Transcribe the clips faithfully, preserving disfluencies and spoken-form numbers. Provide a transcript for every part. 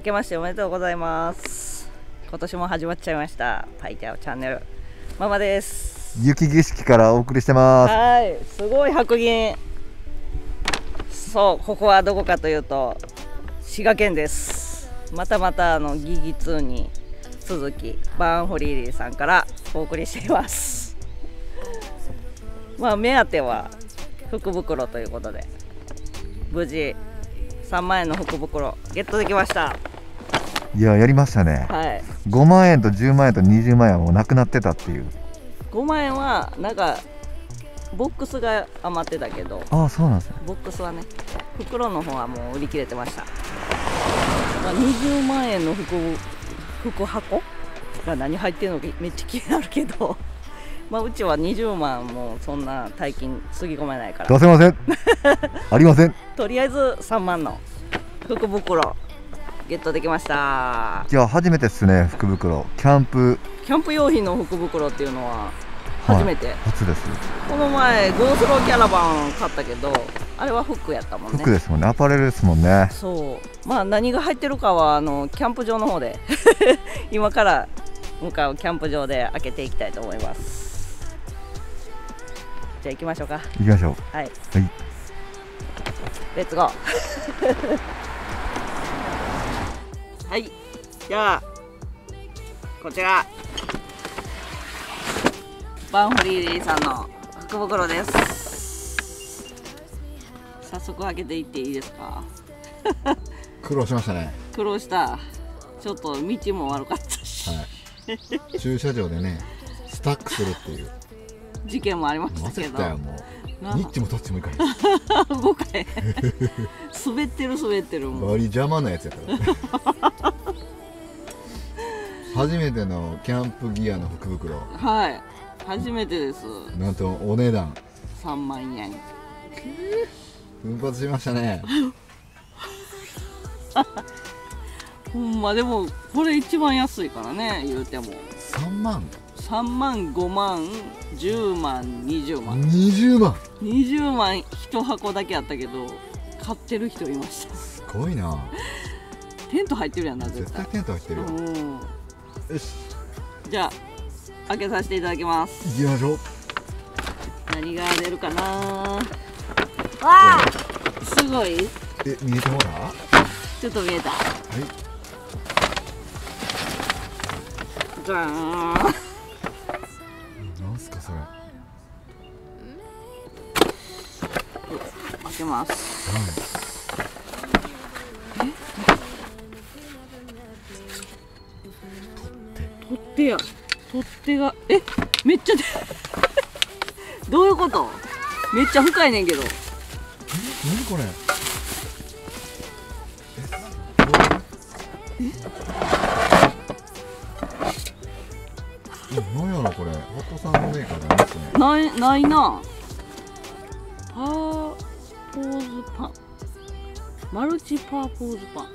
けましておめでとうございます。今年も始まっちゃいましたパイチャオチャンネル、ママです。 雪景色からお送りしてます。 はい、すごい白銀。そう、ここはどこかというと滋賀県です。またまたあのギギツーに続きバーンホリーリーさんからお送りしています。まあ目当ては福袋ということで、無事さんまんえんの福袋ゲットできました。 いや、やりましたね。 はい、 ごまんえんとじゅうまんえんとにじゅうまんえんはもうなくなってたっていう。 ごまんえんはなんかボックスが余ってたけど、 ああ、そうなんですね。 ボックスはね、袋の方はもう売り切れてました。まあ、にじゅうまんえんの福福箱が何入ってるのかめっちゃ気になるけどまあうちはにじゅうまんもそんな大金つぎ込めないから出せませんありません。 とりあえずさんまんの福袋ゲットできました。 じゃあ初めてですね、福袋。キャンプキャンプ用品の福袋っていうのは初めて、はい、 初です。 この前ゴースローキャラバン買ったけど、あれは服やったもんね。 服ですもんね、アパレルですもんね。 そう、まあ何が入ってるかはあのキャンプ場の方で今から向かうキャンプ場で開けていきたいと思います。じゃあ行きましょうか。 行きましょう。 はい、 はい、 レッツゴーはい、じゃあこちらバンホリーリーさんの福袋です。早速開けていっていいですか？ 苦労しましたね。 苦労した。ちょっと道も悪かったし、 はい、駐車場でねスタックするっていう事件もありましたけど、 焦ったよ、もうニッチもタッチもいかへんごかい滑ってる滑ってる、もうバリ邪魔なやつやから初めてのキャンプギアの福袋。 はい、初めてです。 なんとお値段さんまんえん。 奮発しましたねほんま、でもこれ一番安いからね、言うてもさんまん、 さんまん、ごまん、じゅうまん、にじゅうまん、 にじゅうまん、 にじゅうまんいち箱だけあったけど買ってる人いました。 すごいな。 テント入ってるやんな、絶絶対対テント入ってるよ。 うん、 よし、 じゃあ開けさせていただきます。 行きましょう。 何が出るかな。わあ、すごい。 え、見えてもらう？ ちょっと見えた。 はい、 じゃーん。 なんすかそれ。 開けます。 はい、 取っ手や。取っ手が、え、めっちゃでどういうこと？めっちゃ深いねんけど。 え、何これ。え、何やろこれ。ホットサンドメーカーじゃないですね。 ないないな。パーポーズパン、マルチパーポーズパン、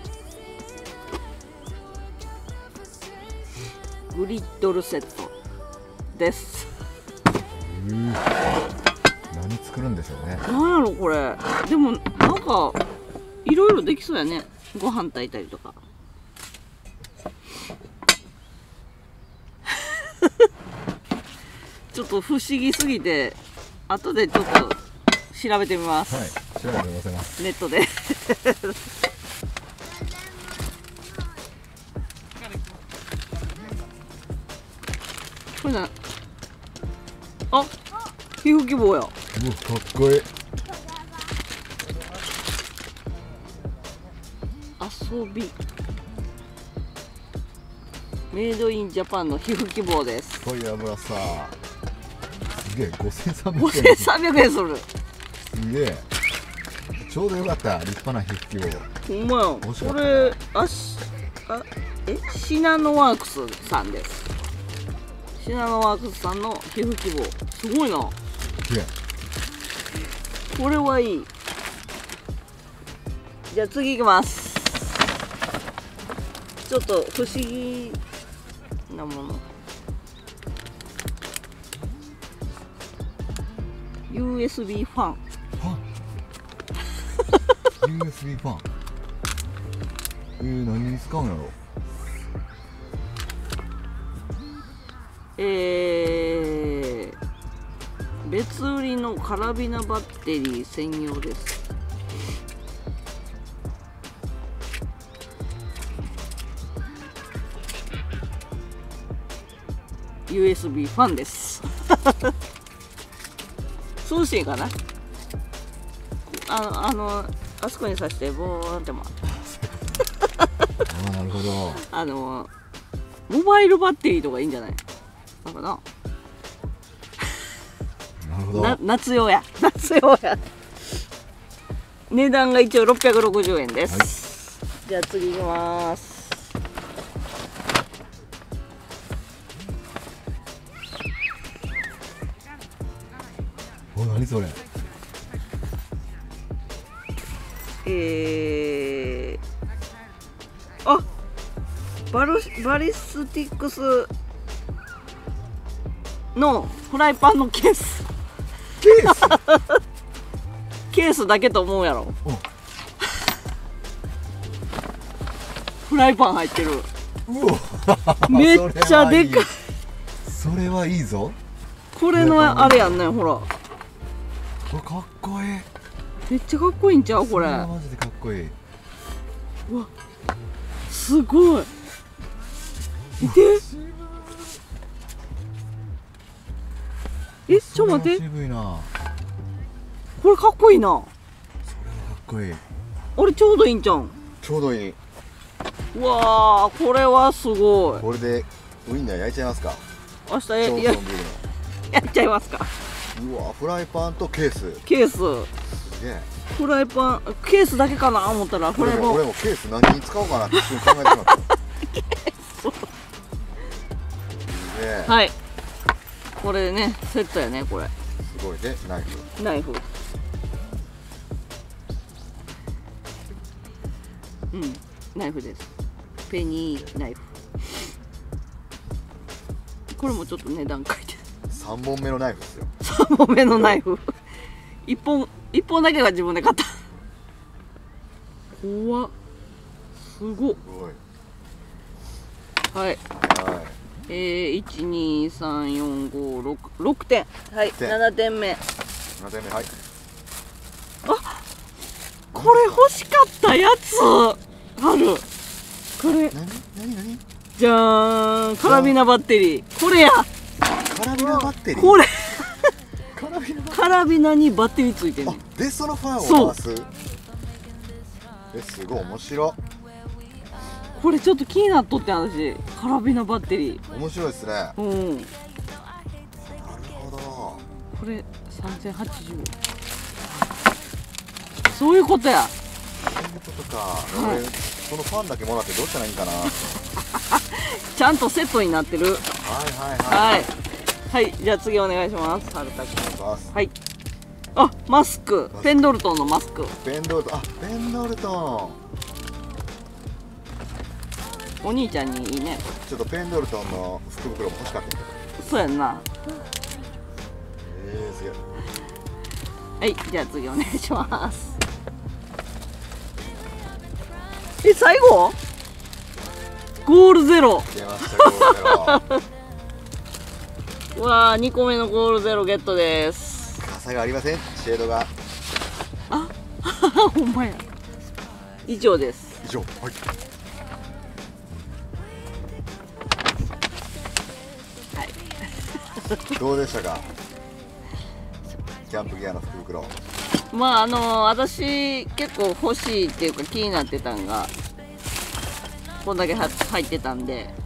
グリッドルセットです。 うー、何作るんでしょうね。 なんやろこれ。でもなんかいろいろできそうやね。ご飯炊いたりとかちょっと不思議すぎて後でちょっと調べてみます。 はい、調べて載せます。 ネットでこれなあ、皮膚希望や。 うわ、かっこいい。 遊びメイドインジャパンの皮膚希望です。 濃い油さ、すげえ、ごせんさんびゃごくえん。 せんさんびゃくえんする。 すげえ、ちょうどよかった。立派な皮膚希望。 ほんまや。これあしあえシナノワークスさんです。シナノワークスさんの皮膚希望、すごいな。 すげえ、 これはいい。じゃあ次いきます。ちょっと不思議なもの。ユーエスビー ファン。 ファンユーエスビー ファン。 えー、何に使うんやろ。 えー、別売りのカラビナバッテリー専用です。ユーエスビー ファンです涼しいかな。あのあのあそこにさしてボーンってもああ、なるほど。 あのモバイルバッテリーとかいいんじゃないだかな。 なるほど。 な夏用や夏用や。値段が一応ろっぴゃくろくじゅうえんです、はい、じゃあ次いきます。 お、何それ。 えー、あバルバリスティックスのフライパンのケース。 ケースケースだけと思うやろ。フライパン入ってる。 うわめっちゃでかい。 それはいいぞ。 これのあれやんね、ほら。 これかっこいい。 めっちゃかっこいいんちゃうこれ。 マジでかっこいい。 うわ、すごい。見て。え、ちょっと待って。 渋いな。 これかっこいいな。 それはかっこいい。 あれちょうどいいんちゃうん。 ちょうどいい。 うわー、これはすごい。 これでウインナー焼いちゃいますか。 明日やややっちゃいますか。 うわ、フライパンとケース。 ケース。 すげえ。 フライパンケースだけかな思ったら、フライパン。 俺もケース何に使おうかなって一瞬考えてました。すげえ。 はい。これね、セットやね、これ。 すごい。で、ナイフ。 ナイフ。うん、ナイフです。ペニーナイフ。これもちょっと値段書いてる。 三本目のナイフですよ。 三本目のナイフ。一本、一本だけが自分で買った。怖っ。すごっ。 すごい。 はい。 はい。 えー、いち、に、さん、よん、ご、ろく、ろくてん。はい、ななてんめ。 ななてんめ、はい。 あ、これ欲しかったやつある。これ。 なになになに。 じゃーん、カラビナバッテリー。これや。 カラビナバッテリー。 これ。 カラビナ。 カラビナにバッテリーついてる。 で、そのファンを回す。え、すごい面白。 これちょっと気になっとって私。カラビナバッテリー。 面白いですね。 うん。 なるほど。 これさんぜんはちじゅうえん。そういうことや。 そういうことか。 はい、 俺そのファンだけもらってどうしたらいいんかな。 ちゃんとセットになってる。 はいはいはい。 はい、はい、じゃあ次お願いします。はるたくん。はい。あ、マスク。ペンドルトンのマスク。 ペンドルトン。あ、ペンドルトン。 お兄ちゃんにいいね。 ちょっとペンドルトンの福袋も欲しかった。 そうやんな。 えー、すげえ。 はい、じゃあ次お願いします。え、最後ゴールゼロ。 出ました、ゴールゼロ。 うわー、にこめのゴールゼロゲットです。 傘がありません、シェードが。 あほんまや。以上です。 以上。はい。 はい。 どうでしたか、キャンプギアの福袋。 まああのー、私結構欲しいっていうか気になってたんがこんだけは入ってたんで、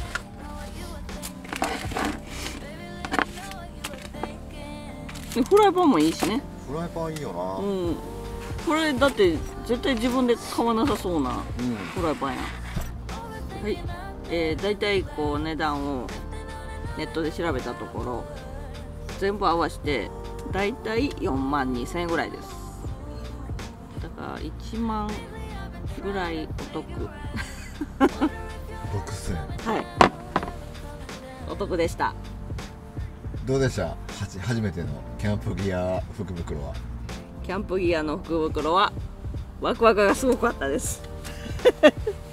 フライパンもいいしね。 フライパンいいよな。 うん、これだって絶対自分で買わなさそうなフライパンや、うん、はい、えー、だいたいこう値段をネットで調べたところ全部合わせてだいたいよんまんにせんえんぐらいです。だからいちまんぐらいお得ろくせんえん。 はい、お得でした。 どうでした、はじ初めてのキャンプギア福袋は。 キャンプギアの福袋はワクワクがすごかったです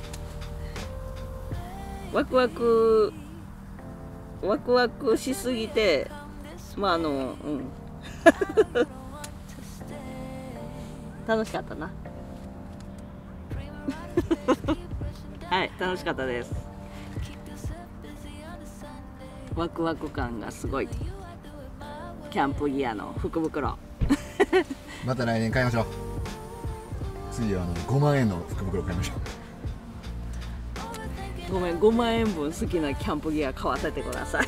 ワクワクワクワクしすぎて、まああのうん楽しかったなはい、楽しかったです。ワクワク感がすごいキャンプギアの福袋また来年買いましょう。次はあのごまんえんの福袋買いましょう。ごめん、ごまんえんぶん好きなキャンプギア買わせてください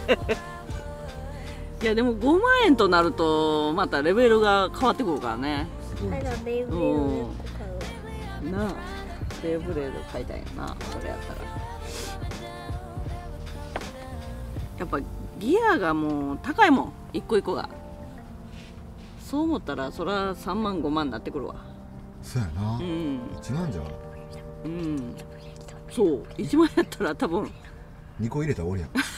いやでもごまんえんとなるとまたレベルが変わってくるからね。 すごい。 ベイブレード買うわ。 なあ、ベイブレード買いたいよな、それやったら。やっぱギアがもう高いもん、一個一個が。そう思ったらそらさんまんごまんになってくるわ。 そうやな、 うん、 いちまんじゃん。 うん、そういちまんやったら多分にこ入れたら終わり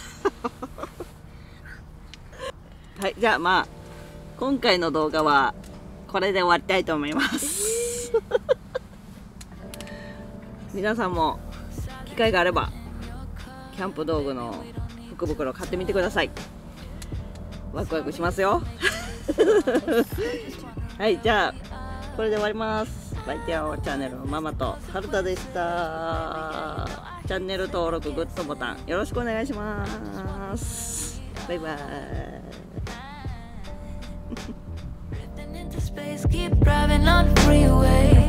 やはい、じゃあまあ今回の動画はこれで終わりたいと思います皆さんも機会があればキャンプ道具の福袋買ってみてください。ワクワクしますよはい、じゃあこれで終わります。バイティアオチャンネルのママとハルタでした。チャンネル登録、グッドボタンよろしくお願いします。バイバイ Into space, keep driving on freeway.